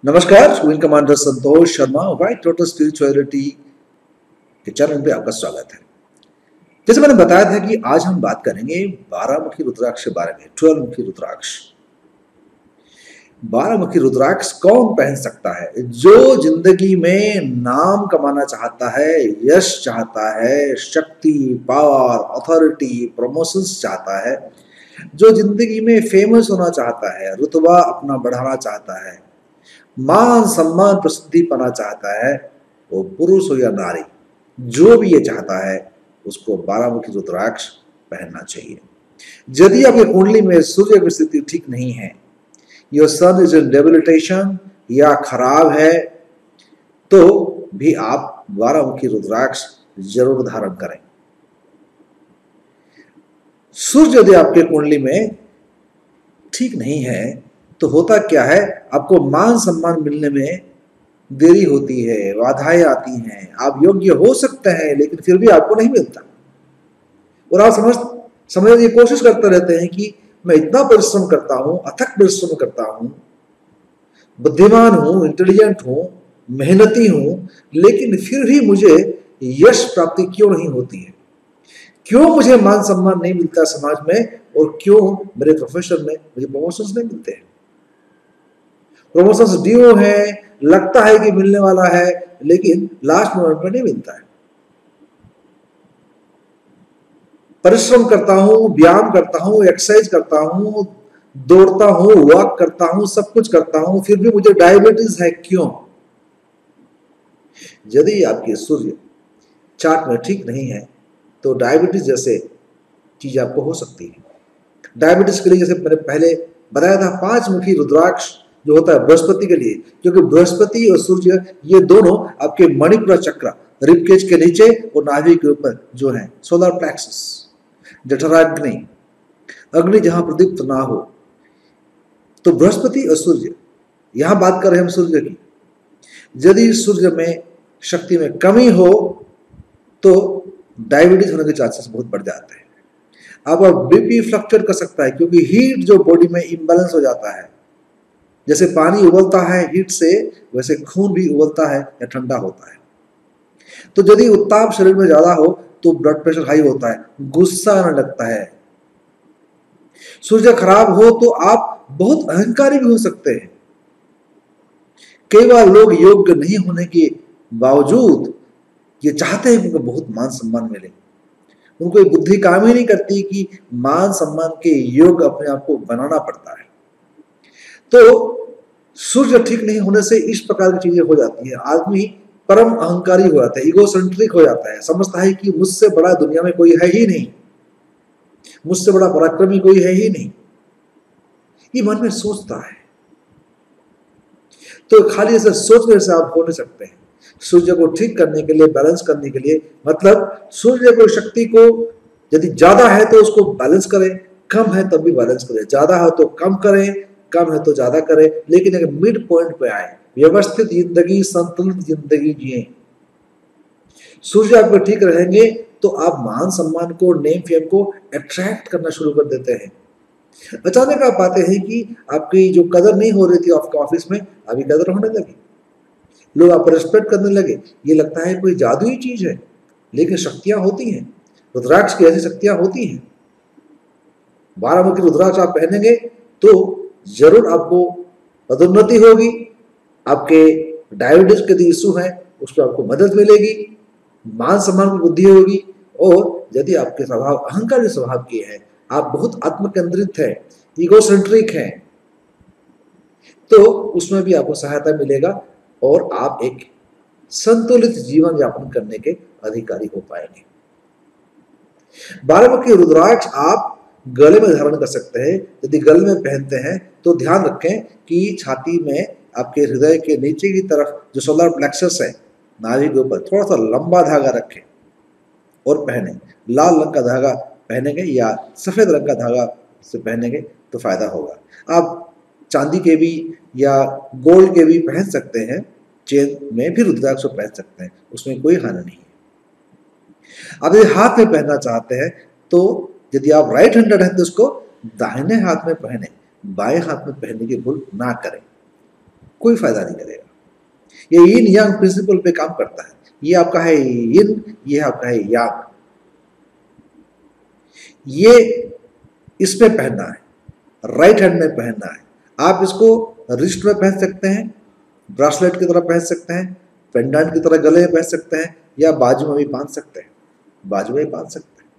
नमस्कार, wing commander Santosh Sharma White Total Spirituality के channel पे आपका स्वागत है। जैसे मैंने बताया था कि आज हम बात करेंगे 12-मुखी रुद्राक्ष के बारे में। 12 मुखी रुद्राक्ष, 12 मुखी रुद्राक्ष कौन पहन सकता है? जो जिंदगी में नाम कमाना चाहता है, यश चाहता है, शक्ति, पावर, अथॉरिटी, प्रमोशंस चाहता है, जो जिंदगी में फेमस होना चाहता है, रुतबा अपना बढ़ाना चाहता है, मान सम्मान प्रसिद्धि पाना चाहता है, वो पुरुष हो या नारी, जो भी ये चाहता है उसको 12 मुखी रुद्राक्ष पहनना चाहिए। यदि आपकी कुंडली में सूर्य की स्थिति ठीक नहीं है, your son is in debilitation या खराब है, तो भी आप 12 मुखी रुद्राक्ष जरूर धारण करें। सूर्य यदि आपके कुंडली में ठीक नहीं है तो होता क्या है, आपको मान सम्मान मिलने में देरी होती है, बाधाएं आती हैं, आप योग्य हो सकते हैं लेकिन फिर भी आपको नहीं मिलता। और आप समझने की कोशिश करते रहते हैं कि मैं इतना परिश्रम करता हूं, अथक परिश्रम करता हूं, बुद्धिमान हूं, इंटेलिजेंट हूं, मेहनती हूं, लेकिन फिर भी मुझे यश प्राप्ति क्यों नहीं होती है? क्यों मुझे मान सम्मान नहीं मिलता समाज में, और क्यों मेरे प्रोफेशन में मुझे प्रमोशंस नहीं मिलते हैं? प्रमोशंस ड्यू है, लगता है कि मिलने वाला है, लेकिन लास्ट मोमेंट में नहीं मिलता है। परिश्रम करता हूं, व्यायाम करता हूं, एक्सरसाइज करता हूं, दौड़ता हूं, वॉक करता हूं, सब कुछ करता हूं, फिर भी मुझे डायबिटीज है, क्यों? यदि आपके सूर्य चार्ट में ठीक नहीं है तो डायबिटीज जैसे चीज आपको हो सकती है। डायबिटीज के लिए जैसे मैंने पहले बताया था, 5 मुखी रुद्राक्ष जो होता है बृहस्पति के लिए, क्योंकि बृहस्पति और सूर्य ये दोनों आपके मणिपुर चक्र, रिबकेज के नीचे और नाभि के ऊपर जो है सोलर प्लेक्सस, जठराग्नि, अग्नि जहां प्रदीप्त ना हो, तो बृहस्पति और सूर्य, यहां बात कर रहे हैं हम सूर्य की। यदि सूर्य में शक्ति में कमी हो तो डायबिटीज होने के चांसेस बहुत बढ़ जाते हैं। अब बीपी फ्लक्चुएट कर सकता है, क्योंकि हीट जो बॉडी में इम्बैलेंस हो जाता है, जैसे पानी उबलता है हीट से, वैसे खून भी उबलता है या ठंडा होता है। तो यदि उत्ताप शरीर में ज्यादा हो तो ब्लड प्रेशर हाई होता है, गुस्सा आने लगता है। सूर्य खराब हो तो आप बहुत अहंकारी भी हो सकते हैं। कई बार लोग योग्य नहीं होने के बावजूद ये चाहते हैं कि उनको बहुत मान सम्मान मिले। उनको ये बुद्धि काम ही नहीं करती कि मान सम्मान के योग्य अपने आप को बनाना पड़ता है। तो सूर्य ठीक नहीं होने से इस प्रकार की चीजें हो जाती है। आदमी परम अहंकारी हो जाता है, ईगोसेंट्रिक हो जाता है, समझता है कि मुझसे बड़ा दुनिया में कोई है ही नहीं, मुझसे बड़ा पराक्रमी कोई है ही नहीं, ये मन में सोचता है। तो खाली ऐसे सोचने से आप हो नहीं सकते हैं। सूर्य को ठीक करने के लिए, बैलेंस करने के लिए, मतलब सूर्य को शक्ति को यदि ज्यादा है तो उसको बैलेंस करें, कम है तब भी बैलेंस करें, ज्यादा है तो कम करें, कम है तो ज्यादा करें, लेकिन एक मिड पॉइंट पे आए, व्यवस्थित जिंदगी, संतुलित जिंदगी जिए। सूर्य आपको ठीक रहेंगे तो आप मान सम्मान को, नेम फेम को अट्रैक्ट करना शुरू कर देते हैं। अचानक आप पाते हैं कि आपकी जो कदर नहीं हो रही थी आपके ऑफिस में, अभी कदर होने लगी, लोग आपको रेस्पेक्ट करने लगे। ये लगता है कोई जादुई चीज है, लेकिन शक्तियां होती हैं, रुद्राक्ष की ऐसी शक्तियां होती हैं। 12 मुखी रुद्राक्ष आप पहनेंगे तो जरूर आपको पदोन्नति होगी, आपके डायबिटीज के जो इशू है उसको आपको मदद मिलेगी, मान सम्मान की बुद्धि होगी, और यदि आपके स्वभाव अहंकारी स्वभाव के हैं, आप बहुत आत्मकेंद्रित है, ईगोसेंट्रिक हैं, तो उसमें भी आपको सहायता मिलेगा और आप एक संतुलित जीवन यापन करने के अधिकारी हो पाएंगे। 12 मुखी रुद्राक्ष आप गले में धारण कर सकते हैं। यदि गले में पहनते हैं तो ध्यान रखें कि छाती में, आपके हृदय के नीचे की तरफ जो सोलर प्लेक्सस है, नाभि के ऊपर थोड़ा सा लंबा धागा रखें और पहने। लाल रंग का धागा पहनेंगे या सफेद रंग का धागा से पहनेंगे तो फायदा होगा। आप चांदी के भी या गोल्ड के भी पहन सकते हैं, चेन में भी रुद्राक्ष पहन सकते हैं, उसमें कोई हानि नहीं है। अब यदि हाथ में पहनना चाहते हैं तो यदि आप राइट हैंडेड हैं तो उसको दाहिने हाथ में पहने, बाएं हाथ में पहनने की भूल ना करें। कोई फायदा नहीं करेगा। ये यिन यांग प्रिंसिपल पे काम करता है। ये आपका है यिन, ये आपका है यांग। ये इसमें पहनना है, राइट हैंड में पहनना है। आप इसको रिस्ट में पहन सकते हैं, ब्रासलेट की तरह पहन सकते हैं, पेंडेंट की तरह गले में पहन सकते हैं, या बाजू में भी बांध सकते हैं, बाजू में बांध सकते हैं।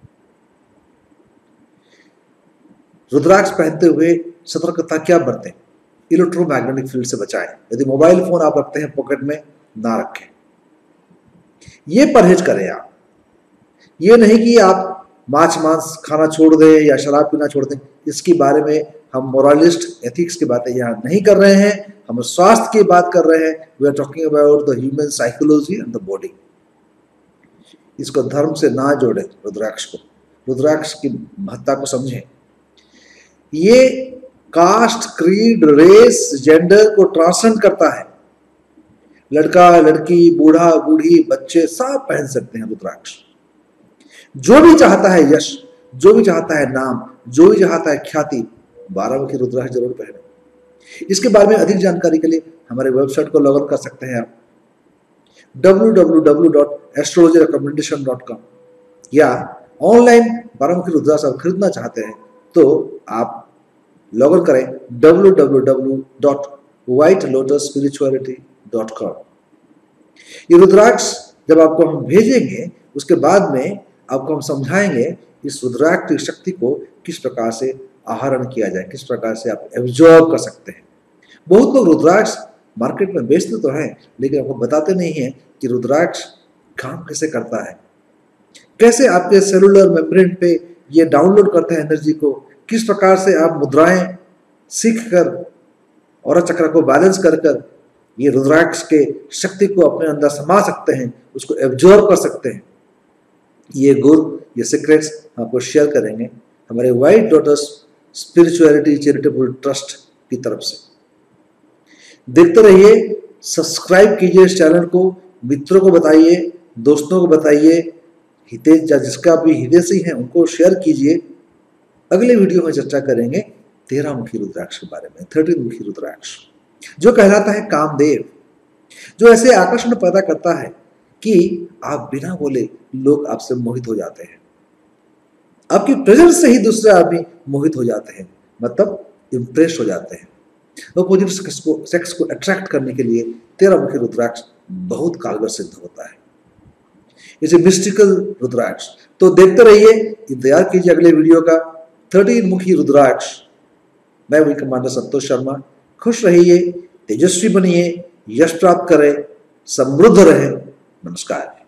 रुद्राक्ष पहनते हुए सतर्कता क्या बरतें? इलेक्ट्रोमैग्नेटिक फील्ड से बचाएं। यदि मोबाइल फोन आप रखते हैं पॉकेट में, ना रखें। ये परहेज करें आप। ये नहीं कि आप मांस खाना छोड़ दें या शराब पीना छोड़ दें। इसके बारे में हम मोरलिस्ट एथिक्स की बातें यहाँ नहीं कर रहे हैं, हम स्वास्थ्य की बात कर रहे हैं। We are talking about the human psychology and the body. इसको धर्म से ना जोड़े। रुद्राक्ष को, रुद्राक्ष की महत्ता को समझें। ये कास्ट, क्रीड, रेस, जेंडर को ट्रांसेंड करता है। लड़का, लड़की, बूढ़ा, बूढ़ी, बच्चे सब पहन सकते हैं रुद्राक्ष। जो भी चाहता है यश, जो भी चाहता है नाम, जो भी चाहता है ख्याति, 12-मुखी रुद्राक्ष जरूर पहने। इसके बारे में अधिक जानकारी के लिए हमारे वेबसाइट को लॉग इन कर सकते हैं आप www.astrologyrecommendation.com, या ऑनलाइन 12-मुखी रुद्राक्ष आप खरीदना चाहते हैं तो आप लॉग इन करें www.whitelotusspirituality.com। ये रुद्राक्ष जब आपको हम भेजेंगे, उसके बाद में आपको हम समझाएंगे इस रुद्राक्ष की शक्ति को किस प्रकार से आहरण किया जाए, किस प्रकार से आप एब्जॉर्ब कर सकते हैं। बहुत लोग रुद्राक्ष मार्केट में बेचते तो हैं, लेकिन आपको बताते नहीं हैं कि रुद्राक्ष काम कैसे करता है, कैसे आपके सेलुलर मेम्ब्रेन पे ये डाउनलोड करते हैं एनर्जी को, किस प्रकार से आप मुद्राएं सीख कर और चक्र को बैलेंस कर कर ये रुद्राक्ष के शक्ति को अपने अंदर समा सकते हैं, उसको एब्जॉर्ब कर सकते हैं। ये गुर, ये सीक्रेट्स आपको शेयर करेंगे हमारे White Lotus Spirituality Charitable Trust की तरफ से। देखते रहिए, सब्सक्राइब कीजिए इस चैनल को, मित्रों को बताइए, दोस्तों को बताइए, हितेश जिसका भी हितेशी हैं उनको शेयर कीजिए। अगले वीडियो में चर्चा करेंगे 13-मुखी रुद्राक्ष के बारे में, 13-मुखी रुद्राक्ष, जो कहलाता है कामदेव, जो ऐसे आकर्षण पैदा करता है कि आप बिना बोले लोग आपसे मोहित हो जाते हैं। आपकी प्रेजेंस से ही दूसरे आदमी मोहित हो जाते हैं, मतलब इंप्रेस हो जाते हैं। अपोजिट सेक्स को अट्रैक्ट करने के लिए 13-मुखी रुद्राक्ष बहुत कारगर सिद्ध होता है। इसे मिस्टिकल रुद्राक्ष। तो देखते रहिए, इंतजार कीजिए अगले वीडियो का, 13-मुखी रुद्राक्ष। मैं विंग कमांडर संतोष शर्मा। खुश रहिए, तेजस्वी बनिए, यश प्राप्त करें, समृद्ध रहें। नमस्कार।